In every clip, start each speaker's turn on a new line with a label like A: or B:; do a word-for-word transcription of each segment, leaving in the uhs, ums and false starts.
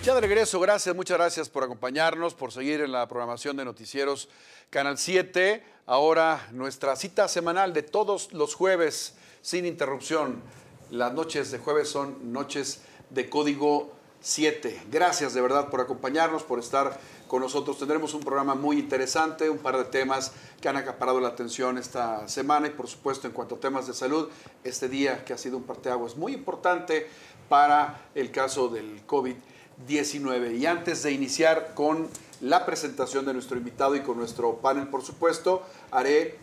A: Ya de regreso, gracias, muchas gracias por acompañarnos, por seguir en la programación de Noticieros Canal siete. Ahora nuestra cita semanal de todos los jueves sin interrupción. Las noches de jueves son noches de Código siete. Gracias de verdad por acompañarnos, por estar con nosotros. Tendremos un programa muy interesante, un par de temas que han acaparado la atención esta semana y por supuesto en cuanto a temas de salud, este día que ha sido un parteaguas muy importante para el caso del COVID diecinueve. Y antes de iniciar con la presentación de nuestro invitado y con nuestro panel, por supuesto, haré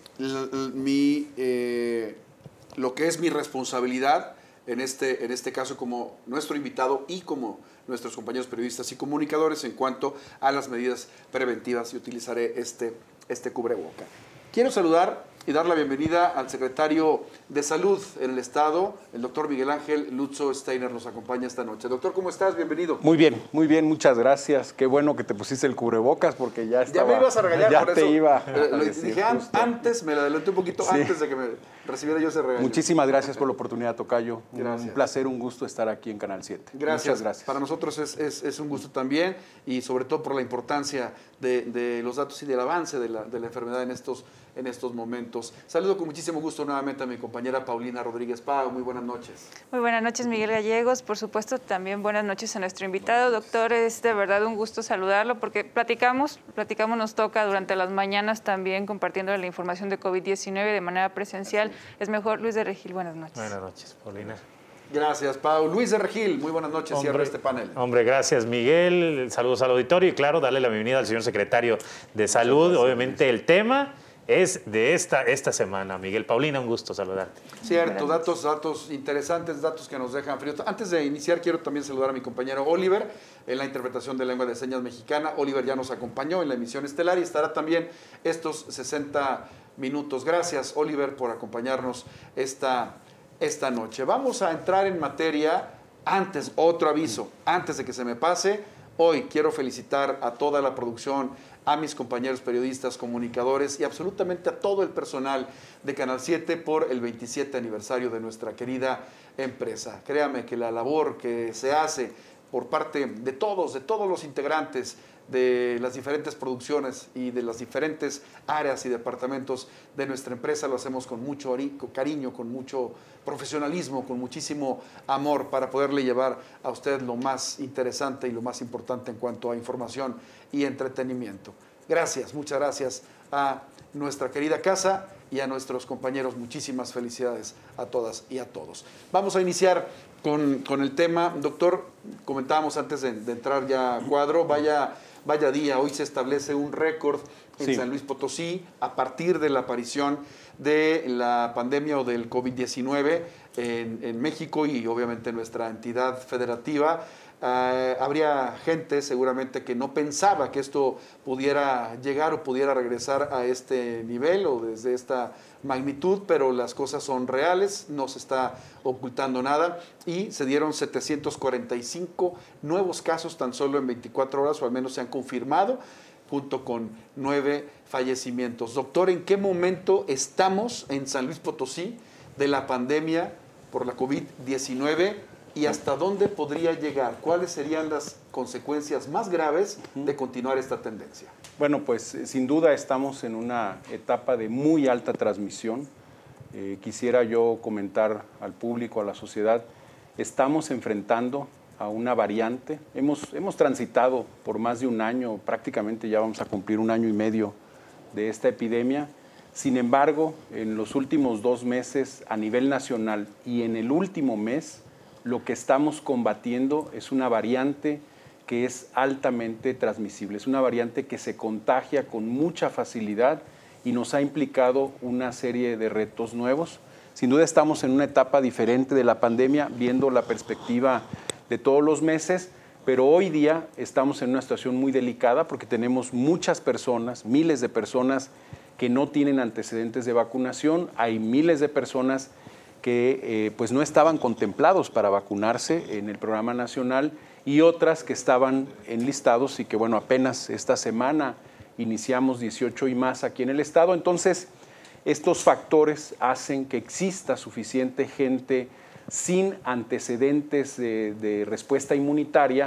A: mi, eh, lo que es mi responsabilidad en este, en este caso como nuestro invitado y como nuestros compañeros periodistas y comunicadores en cuanto a las medidas preventivas, y utilizaré este, este cubreboca. Quiero saludar y dar la bienvenida al secretario de Salud en el Estado, el doctor Miguel Ángel Lutzo Steiner, nos acompaña esta noche. Doctor, ¿cómo estás? Bienvenido.
B: Muy bien, muy bien, muchas gracias. Qué bueno que te pusiste el cubrebocas porque ya estaba...
A: Ya me ibas a regañar
B: ya
A: por
B: te
A: eso.
B: iba
A: Eh, lo
B: decir,
A: dije an
B: justo.
A: antes, me lo adelanté un poquito
B: Sí.
A: antes de que me recibiera yo ese regaño.
B: Muchísimas gracias por la oportunidad, tocayo.
A: Gracias.
B: Un placer, un gusto estar aquí en Canal siete.
A: Gracias.
B: Muchas gracias.
A: Para nosotros es, es, es un gusto también, y sobre todo por la importancia de, de los datos y del avance de la, de la enfermedad en estos, en estos momentos. Saludo con muchísimo gusto nuevamente a mi compañera Paulina Rodríguez Pau. Muy buenas noches.
C: Muy buenas noches, Miguel Gallegos. Por supuesto, también buenas noches a nuestro invitado. Doctor, es de verdad un gusto saludarlo porque platicamos, platicamos nos toca durante las mañanas también compartiendo la información de COVID diecinueve de manera presencial. Es mejor, Luis de Regil, buenas noches.
D: Buenas noches, Paulina.
A: Gracias, Pau. Luis de Regil, muy buenas noches.
D: Hombre,
A: Cierra este panel.
D: Hombre, gracias, Miguel. Saludos al auditorio y, claro, darle la bienvenida al señor secretario de Salud.
A: gracias,
D: Obviamente, Luis. El tema es de esta, esta semana. Miguel, Paulina, un gusto saludarte.
A: Cierto, datos, datos interesantes, datos que nos dejan fríos. Antes de iniciar, quiero también saludar a mi compañero Oliver en la interpretación de lengua de señas mexicana. Oliver ya nos acompañó en la emisión estelar y estará también estos sesenta minutos. Gracias, Oliver, por acompañarnos esta, esta noche. Vamos a entrar en materia. Antes, otro aviso, antes de que se me pase, hoy quiero felicitar a toda la producción, a mis compañeros periodistas, comunicadores y absolutamente a todo el personal de Canal siete por el veintisiete aniversario de nuestra querida empresa. Créame que la labor que se hace por parte de todos, de todos los integrantes de las diferentes producciones y de las diferentes áreas y departamentos de nuestra empresa, lo hacemos con mucho cariño, con mucho profesionalismo, con muchísimo amor para poderle llevar a usted lo más interesante y lo más importante en cuanto a información y entretenimiento. Gracias, muchas gracias a nuestra querida casa y a nuestros compañeros. Muchísimas felicidades a todas y a todos. Vamos a iniciar con, con el tema. Doctor, comentábamos antes de, de entrar ya a cuadro, vaya... Vaya día, hoy se establece un récord en
B: Sí.
A: San Luis Potosí a partir de la aparición de la pandemia o del COVID diecinueve en, en México y obviamente en nuestra entidad federativa. Uh, habría gente seguramente que no pensaba que esto pudiera llegar o pudiera regresar a este nivel o desde esta magnitud, pero las cosas son reales, no se está ocultando nada y se dieron setecientos cuarenta y cinco nuevos casos tan solo en veinticuatro horas, o al menos se han confirmado, junto con nueve fallecimientos. Doctor, ¿en qué momento estamos en San Luis Potosí de la pandemia por la COVID diecinueve? ¿Y hasta dónde podría llegar? ¿Cuáles serían las consecuencias más graves de continuar esta tendencia?
B: Bueno, pues eh, sin duda estamos en una etapa de muy alta transmisión. Eh, quisiera yo comentar al público, a la sociedad, estamos enfrentando a una variante. Hemos, hemos transitado por más de un año, prácticamente ya vamos a cumplir un año y medio de esta epidemia. Sin embargo, en los últimos dos meses a nivel nacional y en el último mes, lo que estamos combatiendo es una variante que es altamente transmisible, es una variante que se contagia con mucha facilidad y nos ha implicado una serie de retos nuevos. Sin duda estamos en una etapa diferente de la pandemia, viendo la perspectiva de todos los meses, pero hoy día estamos en una situación muy delicada porque tenemos muchas personas, miles de personas que no tienen antecedentes de vacunación, hay miles de personas que eh, pues no estaban contemplados para vacunarse en el programa nacional y otras que estaban enlistados y que bueno, apenas esta semana iniciamos dieciocho y más aquí en el estado. Entonces, estos factores hacen que exista suficiente gente sin antecedentes de, de respuesta inmunitaria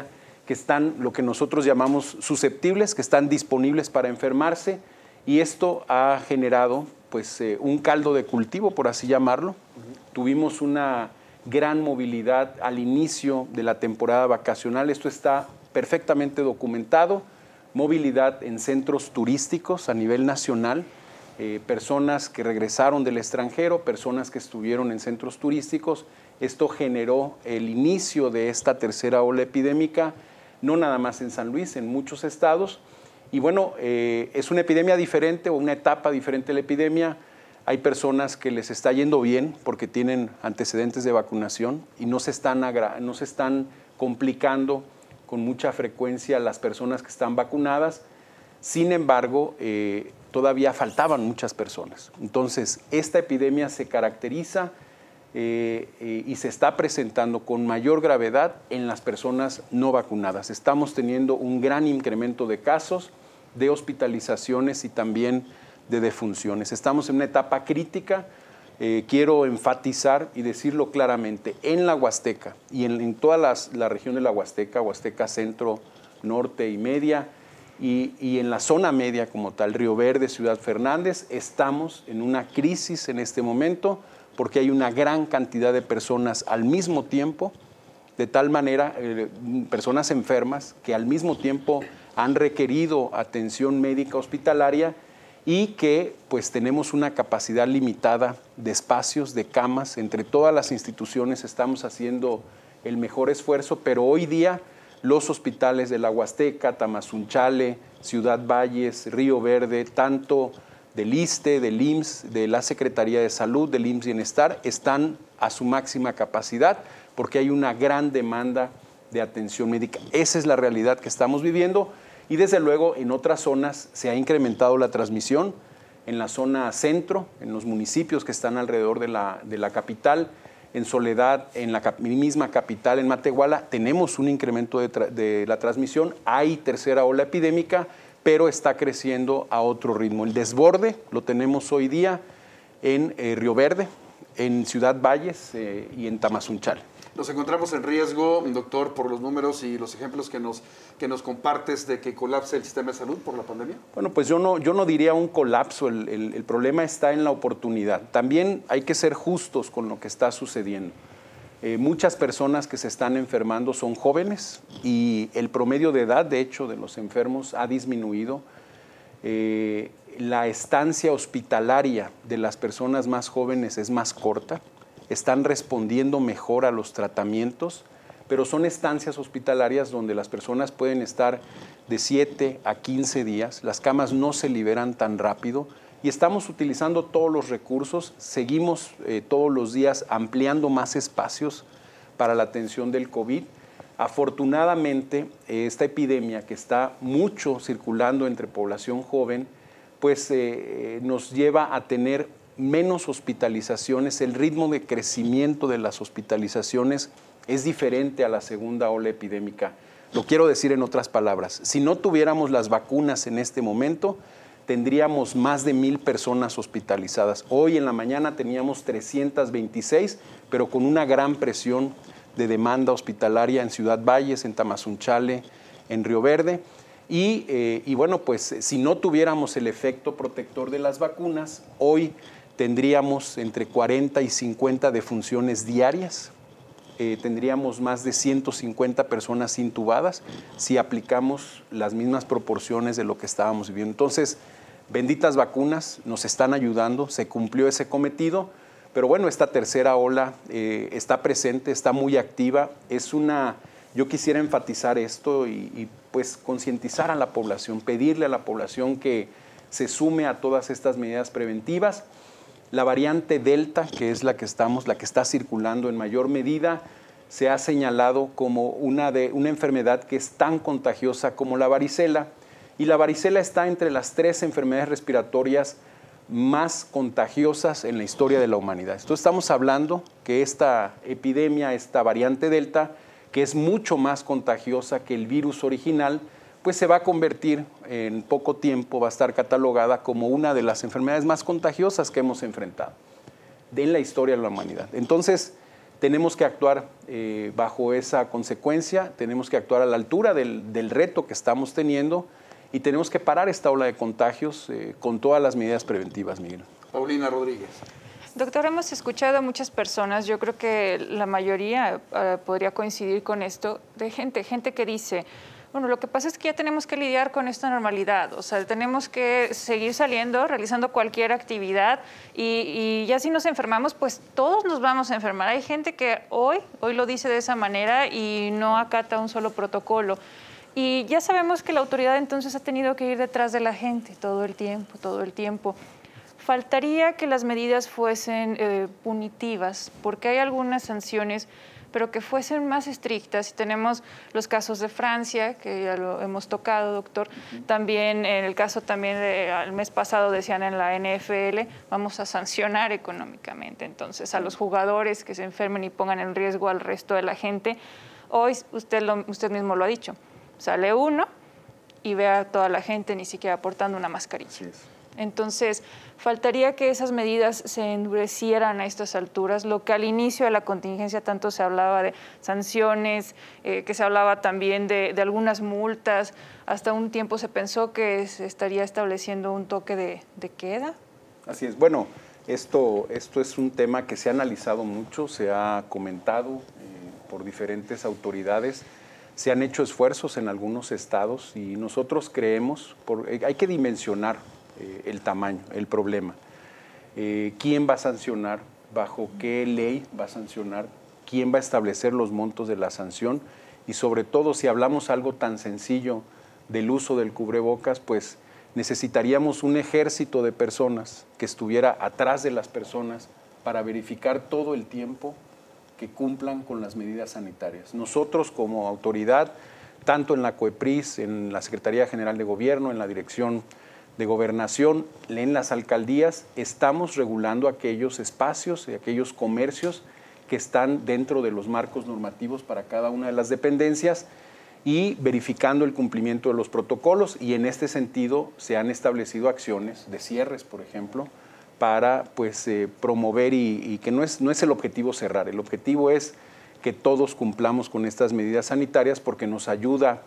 B: que están, lo que nosotros llamamos susceptibles, que están disponibles para enfermarse, y esto ha generado pues, eh, un caldo de cultivo, por así llamarlo. Uh-huh. Tuvimos una gran movilidad al inicio de la temporada vacacional, esto está perfectamente documentado, movilidad en centros turísticos a nivel nacional, eh, personas que regresaron del extranjero, personas que estuvieron en centros turísticos. Esto generó el inicio de esta tercera ola epidémica, no nada más en San Luis, en muchos estados. Y bueno, eh, es una epidemia diferente o una etapa diferente de la epidemia. Hay personas que les está yendo bien porque tienen antecedentes de vacunación y no se están, agra- no se están complicando con mucha frecuencia las personas que están vacunadas. Sin embargo, eh, todavía faltaban muchas personas. Entonces, esta epidemia se caracteriza eh, eh, y se está presentando con mayor gravedad en las personas no vacunadas. Estamos teniendo un gran incremento de casos, de hospitalizaciones y también de defunciones. Estamos en una etapa crítica. Eh, quiero enfatizar y decirlo claramente, en la Huasteca y en, en toda las, la región de la Huasteca, Huasteca Centro, Norte y Media, y, y en la zona media como tal, Río Verde, Ciudad Fernández, estamos en una crisis en este momento porque hay una gran cantidad de personas al mismo tiempo, de tal manera, eh, personas enfermas que al mismo tiempo han requerido atención médica hospitalaria y que pues tenemos una capacidad limitada de espacios, de camas. Entre todas las instituciones estamos haciendo el mejor esfuerzo, pero hoy día los hospitales de la Huasteca, Tamazunchale, Ciudad Valles, Río Verde, tanto del ISSSTE, del I M S S, de la Secretaría de Salud, del I M S S Bienestar, están a su máxima capacidad porque hay una gran demanda de atención médica. Esa es la realidad que estamos viviendo. Y desde luego en otras zonas se ha incrementado la transmisión, en la zona centro, en los municipios que están alrededor de la, de la capital, en Soledad, en la cap- misma capital, en Matehuala, tenemos un incremento de, tra- de la transmisión, hay tercera ola epidémica, pero está creciendo a otro ritmo. El desborde lo tenemos hoy día en eh, Río Verde, en Ciudad Valles eh, y en Tamazunchale.
A: Nos encontramos en riesgo, doctor, por los números y los ejemplos que nos, que nos compartes de que colapse el sistema de salud por la pandemia.
B: Bueno, pues yo no, yo no diría un colapso, el, el, el problema está en la oportunidad. También hay que ser justos con lo que está sucediendo. Eh, muchas personas que se están enfermando son jóvenes y el promedio de edad, de hecho, de los enfermos ha disminuido. Eh, la estancia hospitalaria de las personas más jóvenes es más corta. Están respondiendo mejor a los tratamientos, pero son estancias hospitalarias donde las personas pueden estar de siete a quince días, las camas no se liberan tan rápido y estamos utilizando todos los recursos, seguimos eh, todos los días ampliando más espacios para la atención del COVID. Afortunadamente, eh, esta epidemia que está mucho circulando entre población joven, pues eh, nos lleva a tener menos hospitalizaciones, el ritmo de crecimiento de las hospitalizaciones es diferente a la segunda ola epidémica. Lo quiero decir en otras palabras, si no tuviéramos las vacunas en este momento, tendríamos más de mil personas hospitalizadas. Hoy en la mañana teníamos trescientas veintiséis, pero con una gran presión de demanda hospitalaria en Ciudad Valles, en Tamazunchale, en Río Verde. Y, eh, y bueno, pues si no tuviéramos el efecto protector de las vacunas, hoy tendríamos entre cuarenta y cincuenta defunciones diarias, eh, tendríamos más de ciento cincuenta personas intubadas si aplicamos las mismas proporciones de lo que estábamos viviendo. Entonces, benditas vacunas nos están ayudando, se cumplió ese cometido, pero bueno, esta tercera ola eh, está presente, está muy activa, es una... Yo quisiera enfatizar esto y, y pues concientizar a la población, pedirle a la población que se sume a todas estas medidas preventivas. La variante Delta, que es la que estamos, la que está circulando en mayor medida, se ha señalado como una, de, una enfermedad que es tan contagiosa como la varicela. Y la varicela está entre las tres enfermedades respiratorias más contagiosas en la historia de la humanidad. Entonces estamos hablando que esta epidemia, esta variante Delta, que es mucho más contagiosa que el virus original, pues se va a convertir en poco tiempo, va a estar catalogada como una de las enfermedades más contagiosas que hemos enfrentado en la historia de la humanidad. Entonces, tenemos que actuar eh, bajo esa consecuencia, tenemos que actuar a la altura del, del reto que estamos teniendo y tenemos que parar esta ola de contagios eh, con todas las medidas preventivas, Miguel.
A: Paulina Rodríguez.
C: Doctor, hemos escuchado a muchas personas, yo creo que la mayoría uh, podría coincidir con esto, de gente, gente que dice, bueno, lo que pasa es que ya tenemos que lidiar con esta normalidad, o sea, tenemos que seguir saliendo, realizando cualquier actividad y, y ya si nos enfermamos, pues todos nos vamos a enfermar. Hay gente que hoy, hoy lo dice de esa manera y no acata un solo protocolo. Y ya sabemos que la autoridad entonces ha tenido que ir detrás de la gente todo el tiempo, todo el tiempo. Faltaría que las medidas fuesen eh, punitivas, porque hay algunas sanciones, pero que fuesen más estrictas. Y tenemos los casos de Francia, que ya lo hemos tocado, doctor. Uh-huh. También, en el caso también del mes pasado, decían en la N F L, vamos a sancionar económicamente. Entonces, a los jugadores que se enfermen y pongan en riesgo al resto de la gente. Hoy, usted, lo, usted mismo lo ha dicho, sale uno y ve a toda la gente ni siquiera portando una mascarilla. Sí. Entonces, faltaría que esas medidas se endurecieran a estas alturas, lo que al inicio de la contingencia tanto se hablaba de sanciones, eh, que se hablaba también de, de algunas multas, hasta un tiempo se pensó que se estaría estableciendo un toque de, de queda.
B: Así es. Bueno, esto, esto es un tema que se ha analizado mucho, se ha comentado eh, por diferentes autoridades. Se han hecho esfuerzos en algunos estados y nosotros creemos, por, eh, hay que dimensionar eh, el tamaño, el problema. Eh, ¿Quién va a sancionar? ¿Bajo qué ley va a sancionar? ¿Quién va a establecer los montos de la sanción? Y sobre todo, si hablamos algo tan sencillo del uso del cubrebocas, pues necesitaríamos un ejército de personas que estuviera atrás de las personas para verificar todo el tiempo que cumplan con las medidas sanitarias. Nosotros como autoridad, tanto en la COEPRIS, en la Secretaría General de Gobierno, en la Dirección de Gobernación, en las alcaldías, estamos regulando aquellos espacios y aquellos comercios que están dentro de los marcos normativos para cada una de las dependencias y verificando el cumplimiento de los protocolos, y en este sentido se han establecido acciones de cierres, por ejemplo, para pues, eh, promover y, y que no es, no es el objetivo cerrar, el objetivo es que todos cumplamos con estas medidas sanitarias porque nos ayuda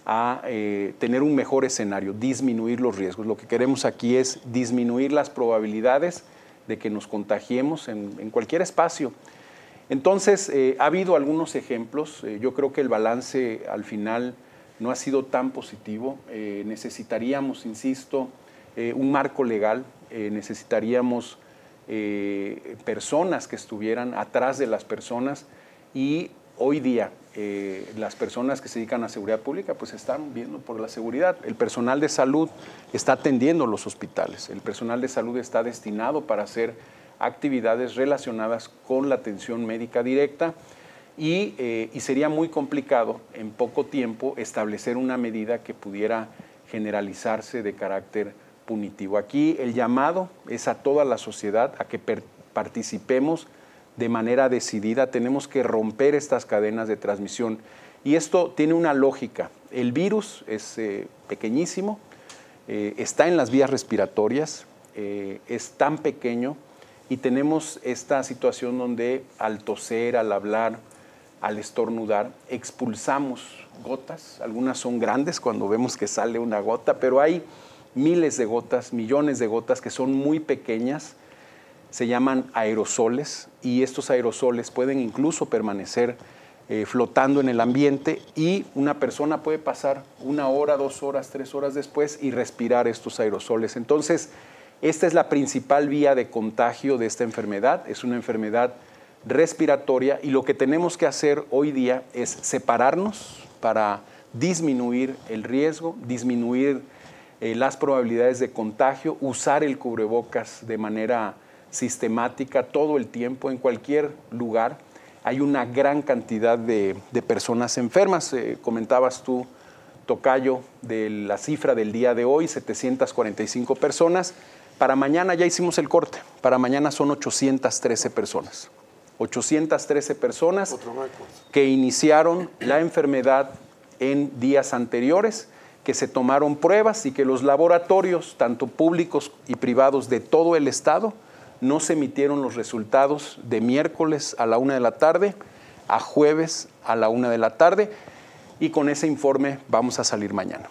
B: a eh, tener un mejor escenario, disminuir los riesgos. Lo que queremos aquí es disminuir las probabilidades de que nos contagiemos en, en cualquier espacio. Entonces, eh, ha habido algunos ejemplos. Eh, yo creo que el balance al final no ha sido tan positivo. Eh, necesitaríamos, insisto, eh, un marco legal, eh, necesitaríamos eh, personas que estuvieran atrás de las personas y hoy día eh, las personas que se dedican a seguridad pública pues están viendo por la seguridad. El personal de salud está atendiendo los hospitales, el personal de salud está destinado para hacer actividades relacionadas con la atención médica directa y, eh, y sería muy complicado en poco tiempo establecer una medida que pudiera generalizarse de carácter punitivo. Aquí el llamado es a toda la sociedad a que per- participemos de manera decidida. Tenemos que romper estas cadenas de transmisión y esto tiene una lógica. El virus es eh, pequeñísimo, eh, está en las vías respiratorias, eh, es tan pequeño y tenemos esta situación donde al toser, al hablar, al estornudar, expulsamos gotas. Algunas son grandes cuando vemos que sale una gota, pero hay miles de gotas, millones de gotas que son muy pequeñas, se llaman aerosoles y estos aerosoles pueden incluso permanecer eh, flotando en el ambiente y una persona puede pasar una hora, dos horas, tres horas después y respirar estos aerosoles. Entonces, esta es la principal vía de contagio de esta enfermedad, es una enfermedad respiratoria y lo que tenemos que hacer hoy día es separarnos para disminuir el riesgo, disminuir eh, las probabilidades de contagio, usar el cubrebocas de manera sistemática todo el tiempo en cualquier lugar. Hay una gran cantidad de, de personas enfermas, eh, comentabas tú, Tocayo, de la cifra del día de hoy, setecientas cuarenta y cinco personas. Para mañana ya hicimos el corte, para mañana son ochocientas trece personas. ochocientas trece personas que iniciaron la enfermedad en días anteriores, que se tomaron pruebas y que los laboratorios, tanto públicos y privados de todo el estado, no se emitieron los resultados de miércoles a la una de la tarde a jueves a la una de la tarde y con ese informe vamos a salir mañana.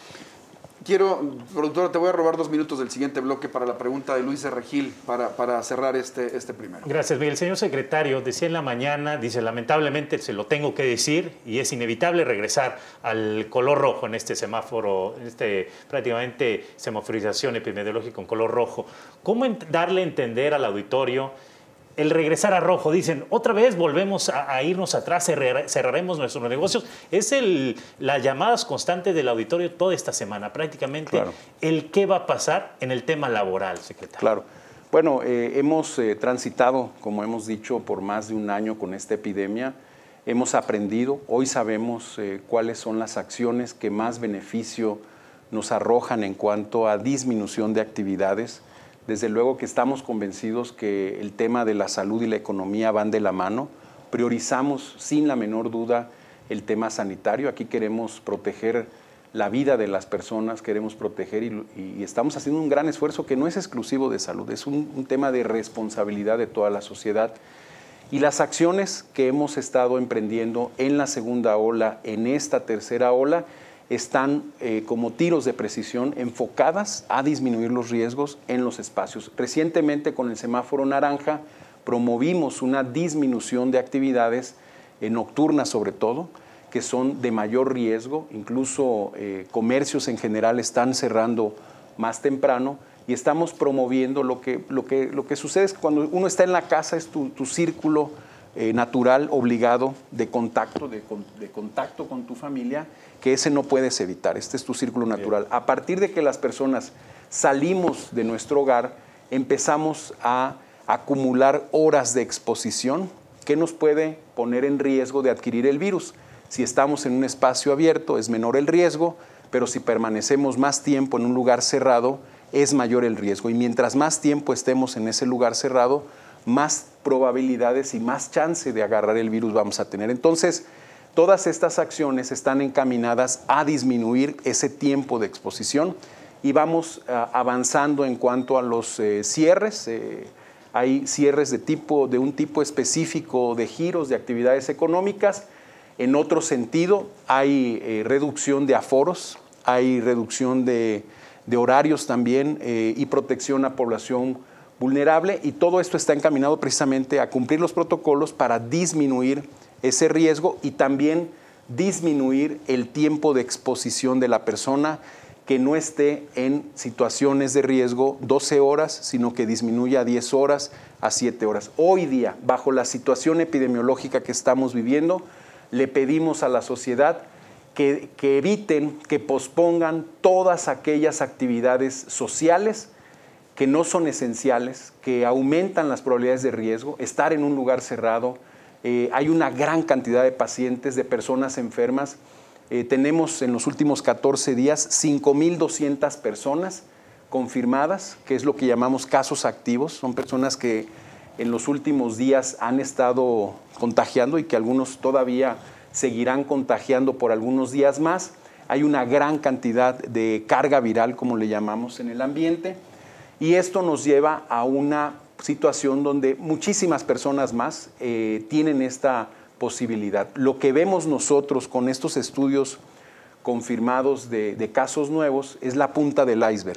A: Quiero, productora, te voy a robar dos minutos del siguiente bloque para la pregunta de Luis Regil, para, para cerrar este, este primero.
D: Gracias, Miguel. El señor secretario decía en la mañana, dice, lamentablemente se lo tengo que decir y es inevitable regresar al color rojo en este semáforo, en este prácticamente semaforización epidemiológica con color rojo. ¿Cómo darle a entender al auditorio el regresar a rojo? Dicen, otra vez volvemos a, a irnos atrás, cerrar, cerraremos nuestros negocios. Es el, las llamadas constantes del auditorio toda esta semana, prácticamente claro. El qué va a pasar en el tema laboral, secretario.
B: Claro. Bueno, eh, hemos eh, transitado, como hemos dicho, por más de un año con esta epidemia. Hemos aprendido, hoy sabemos eh, cuáles son las acciones que más beneficio nos arrojan en cuanto a disminución de actividades. Desde luego que estamos convencidos que el tema de la salud y la economía van de la mano. Priorizamos sin la menor duda el tema sanitario. Aquí queremos proteger la vida de las personas, queremos proteger y, y estamos haciendo un gran esfuerzo que no es exclusivo de salud, es un, un tema de responsabilidad de toda la sociedad. Y las acciones que hemos estado emprendiendo en la segunda ola, en esta tercera ola, están eh, como tiros de precisión enfocadas a disminuir los riesgos en los espacios. Recientemente con el semáforo naranja promovimos una disminución de actividades eh, nocturnas sobre todo, que son de mayor riesgo, incluso eh, comercios en general están cerrando más temprano y estamos promoviendo lo que, lo que, lo que sucede es que cuando uno está en la casa es tu, tu círculo eh, natural, obligado de contacto, de, de contacto con tu familia, que ese no puedes evitar, este es tu círculo natural. A partir de que las personas salimos de nuestro hogar, empezamos a acumular horas de exposición que nos puede poner en riesgo de adquirir el virus. Si estamos en un espacio abierto es menor el riesgo, pero si permanecemos más tiempo en un lugar cerrado es mayor el riesgo. Y mientras más tiempo estemos en ese lugar cerrado, más probabilidades y más chance de agarrar el virus vamos a tener. Entonces, todas estas acciones están encaminadas a disminuir ese tiempo de exposición y vamos uh, avanzando en cuanto a los eh, cierres. Eh, hay cierres de, tipo, de un tipo específico de giros de actividades económicas. En otro sentido, hay eh, reducción de aforos, hay reducción de, de horarios también eh, y protección a población vulnerable y todo esto está encaminado precisamente a cumplir los protocolos para disminuir ese riesgo y también disminuir el tiempo de exposición de la persona que no esté en situaciones de riesgo doce horas, sino que disminuya a diez horas, a siete horas. Hoy día, bajo la situación epidemiológica que estamos viviendo, le pedimos a la sociedad que, que eviten, que pospongan todas aquellas actividades sociales que no son esenciales, que aumentan las probabilidades de riesgo, estar en un lugar cerrado. Eh, hay una gran cantidad de pacientes, de personas enfermas. Eh, tenemos en los últimos catorce días cinco mil doscientas personas confirmadas, que es lo que llamamos casos activos. Son personas que en los últimos días han estado contagiando y que algunos todavía seguirán contagiando por algunos días más. Hay una gran cantidad de carga viral, como le llamamos, en el ambiente. Y esto nos lleva a una situación donde muchísimas personas más eh, tienen esta posibilidad. Lo que vemos nosotros con estos estudios confirmados de, de casos nuevos es la punta del iceberg.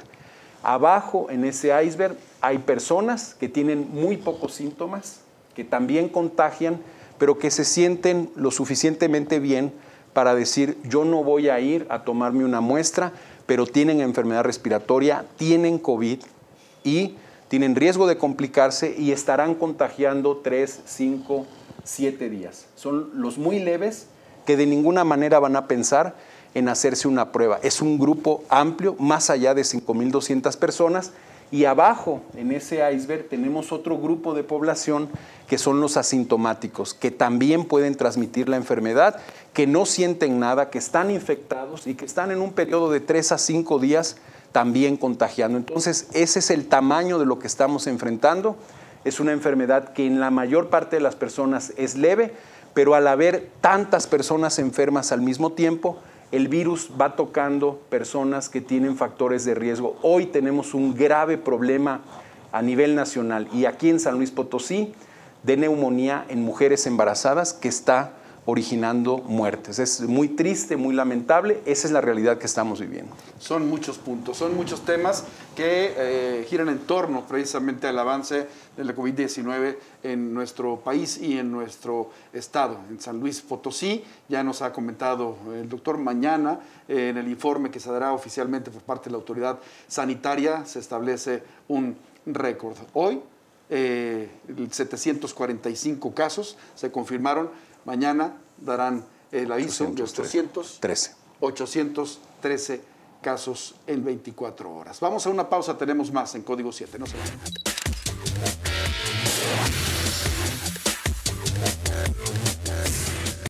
B: Abajo en ese iceberg hay personas que tienen muy pocos síntomas, que también contagian, pero que se sienten lo suficientemente bien para decir, yo no voy a ir a tomarme una muestra, pero tienen enfermedad respiratoria, tienen COVID y tienen riesgo de complicarse y estarán contagiando tres, cinco, siete días. Son los muy leves que de ninguna manera van a pensar en hacerse una prueba. Es un grupo amplio, más allá de cinco mil doscientas personas, y abajo en ese iceberg tenemos otro grupo de población que son los asintomáticos, que también pueden transmitir la enfermedad, que no sienten nada, que están infectados y que están en un periodo de tres a cinco días también contagiando. Entonces, ese es el tamaño de lo que estamos enfrentando. Es una enfermedad que en la mayor parte de las personas es leve, pero al haber tantas personas enfermas al mismo tiempo, el virus va tocando personas que tienen factores de riesgo. Hoy tenemos un grave problema a nivel nacional y aquí en San Luis Potosí de neumonía en mujeres embarazadas que está originando muertes. Es muy triste, muy lamentable, esa es la realidad que estamos viviendo.
A: Son muchos puntos, son muchos temas que eh, giran en torno precisamente al avance de la COVID diecinueve en nuestro país y en nuestro estado. En San Luis Potosí, ya nos ha comentado el doctor, mañana eh, en el informe que se dará oficialmente por parte de la autoridad sanitaria se establece un récord. Hoy, eh, setecientos cuarenta y cinco casos se confirmaron. Mañana darán el aviso de ochocientos trece casos en veinticuatro horas. Vamos a una pausa, tenemos más en Código siete. No se vayan.